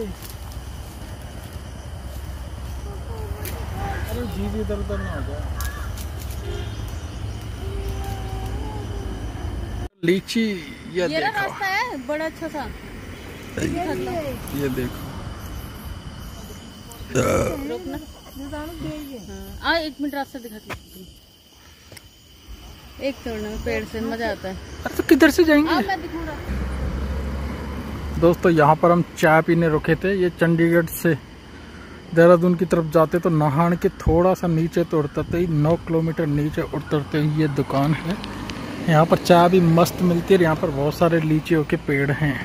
अरे जी इधर उधर ना हो जाए। लीची ये देखो, रास्ता है बड़ा अच्छा सा। ये देखो। हाँ 1 मिनट रास्ता दिखाती। एक तोड़ने में पेड़ से मजा आता है। तो किधर से जाएंगे? मैं दिखूंगा। दोस्तों यहाँ पर हम चाय पीने रुके थे। ये चंडीगढ़ से देहरादून की तरफ जाते तो नाहन के थोड़ा सा नीचे तो उतरते ही 9 किलोमीटर नीचे उतरते ही ये दुकान है। यहाँ पर चाय भी मस्त मिलती है। यहाँ पर बहुत सारे लीचियों के पेड़ हैं।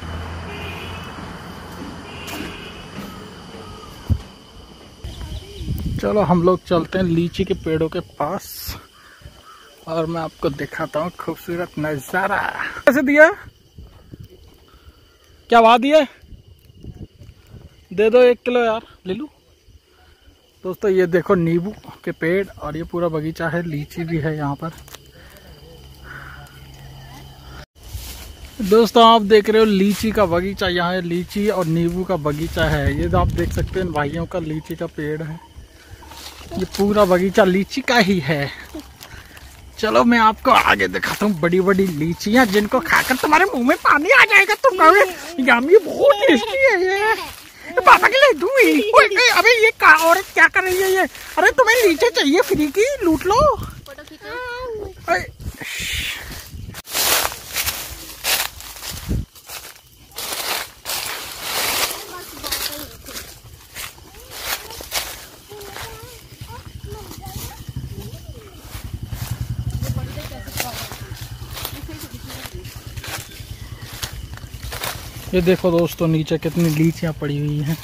चलो हम लोग चलते हैं लीची के पेड़ों के पास और मैं आपको दिखाता हूँ खूबसूरत नजारा। कैसे दिया? क्या भाव दिया? दे दो 1 किलो यार, ले लूं। दोस्तों ये देखो नींबू के पेड़ और ये पूरा बगीचा है। लीची भी है यहाँ पर। दोस्तों आप देख रहे हो लीची का बगीचा। यहाँ है लीची और नींबू का बगीचा है। ये आप देख सकते हैं भाइयों का लीची का पेड़ है। ये पूरा बगीचा लीची का ही है। चलो मैं आपको आगे दिखाता हूँ बड़ी बड़ी लीचियाँ जिनको खाकर तुम्हारे मुंह में पानी आ जाएगा। तुम कहोगे यामी बहुत टेस्टी है ये, पापा के लिए दूँ। अबे ये औरत क्या कर रही है ये? अरे तुम्हें लीची चाहिए फ्री की, लूट लो। ये देखो दोस्तों नीचे कितनी लीचियां पड़ी हुई हैं।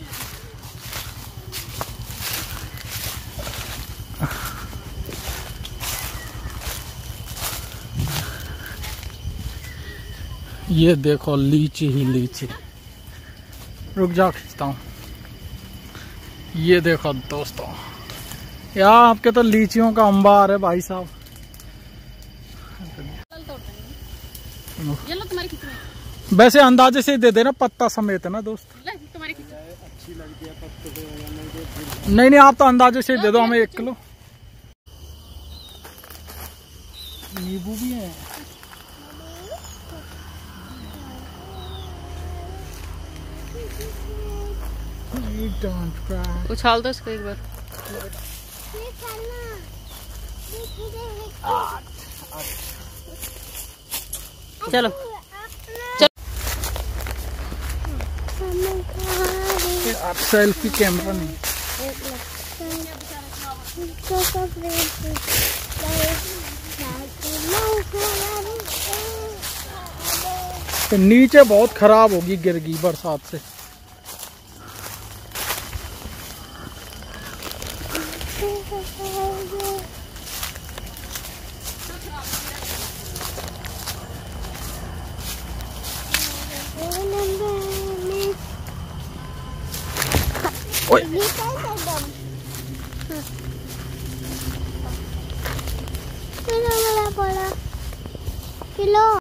ये देखो लीची ही लीची। रुक जाओ खींचता हूँ। ये देखो दोस्तों यार आपके तो लीचियों का अंबार है भाई साहब। ये लो तुम्हारी खिचड़ी। वैसे अंदाजे से दे देना, पत्ता समेत है ना दोस्त। तुम्हारी अच्छी लगती है पत्ते। नहीं आप तो अंदाजे से दे दो हमें 1 किलो। नींबू भी है। उछाल दो इसको एक बार। चलो आप सेल्फी कैमरा नहीं। तो नीचे बहुत खराब होगी, गिर गई बरसात से। ओए किलो